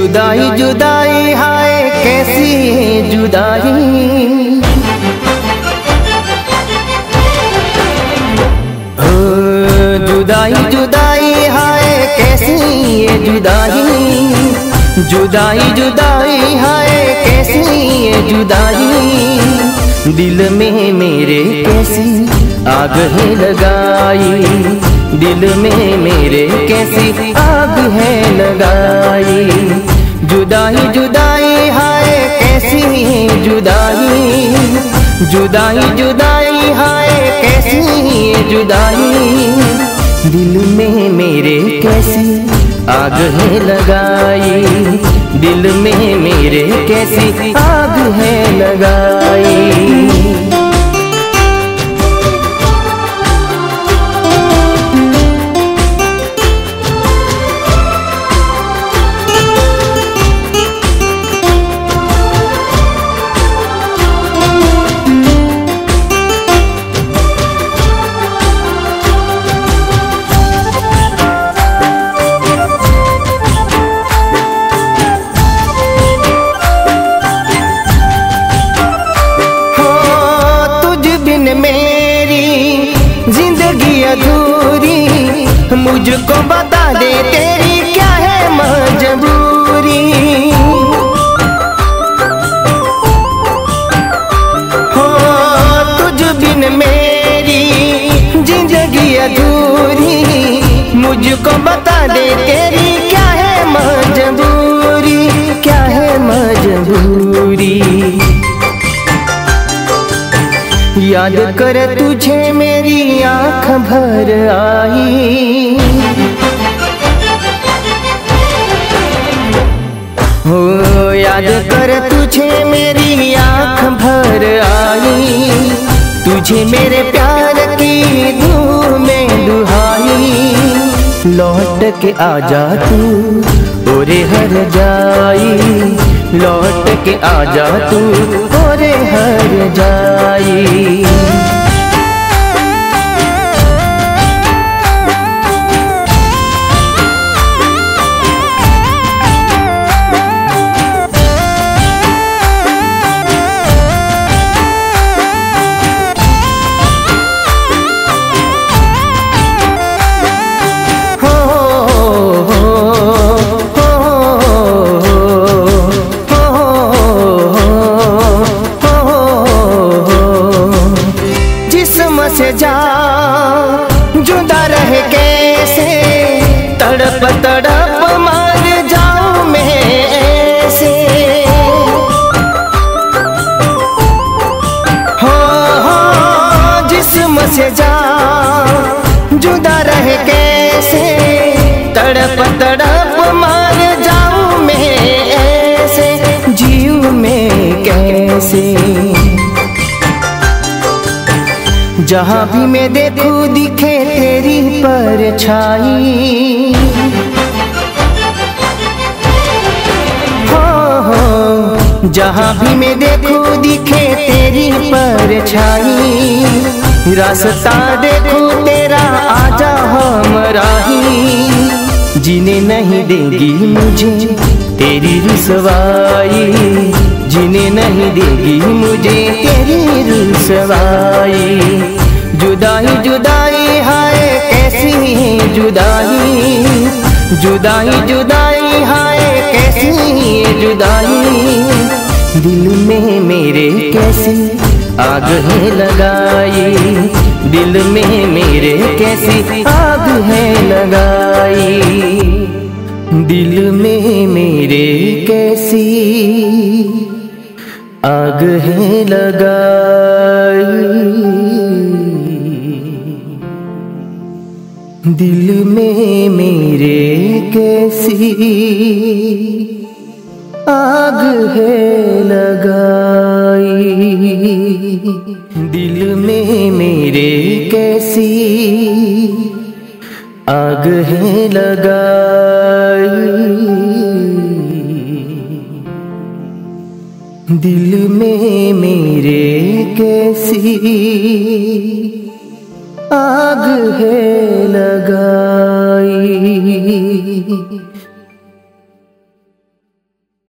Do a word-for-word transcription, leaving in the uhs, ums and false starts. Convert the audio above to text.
जुदाई जुदाई हाय कैसी है जुदाई, ओ जुदाई जुदाई हाय कैसी है जुदाई, जुदाई जुदाई हाय कैसी है जुदाई। दिल में मेरे कैसी आग है लगाई, दिल में मेरे कैसी आग है लगाई। जुदाई जुदाई हाय कैसी है जुदाई, जुदाई जुदाई हाय कैसी है जुदाई। दिल में मेरे कैसी आग है लगाई, दिल में मेरे कैसी आग है लगाई। मुझको बता दे तेरी क्या है मजबूरी, हो तुझ बिन मेरी जिंदगी अधूरी। मुझको बता दे तेरी क्या है मजबूरी, क्या है मजबूरी। याद कर तुझे मेरी आँख भर आई, हो याद कर तुझे मेरी आँख भर आई। तुझे मेरे प्यार की धूम में दुहाई, लौट के आजा तू ओरे हर जाई, लौट के आजा तू ओरे हर जाई। से जा जुदा रह कैसे, तड़प तड़प मर जाऊं मैं ऐसे। हो हो जिस्म से जा जुदा रह कैसे, तड़प तड़प मर जाऊं मैं ऐसे। जीव में कैसे जहाँ भी मैं देखूं दिखे तेरी परछाई, हो हो जहाँ भी मैं देखूं दिखे तेरी परछाई। रास्ता देखूं तेरा आजा हमराही, जीने नहीं देगी मुझे तेरी रुसवाई, जीने नहीं देगी मुझे तेरी रुसवाई। जुदाई जुदाई हाय कैसी है जुदाई, जुदाई जुदाई हाय कैसी है जुदाई। दिल में मेरे कैसी आग है लगाई, दिल में मेरे कैसी आग है लगाई। दिल में मेरे कैसी आग है लगाई, दिल में मेरे कैसी आग है लगाई। दिल में मेरे कैसी आग है लगाई, दिल में मेरे कैसी आग है लगा।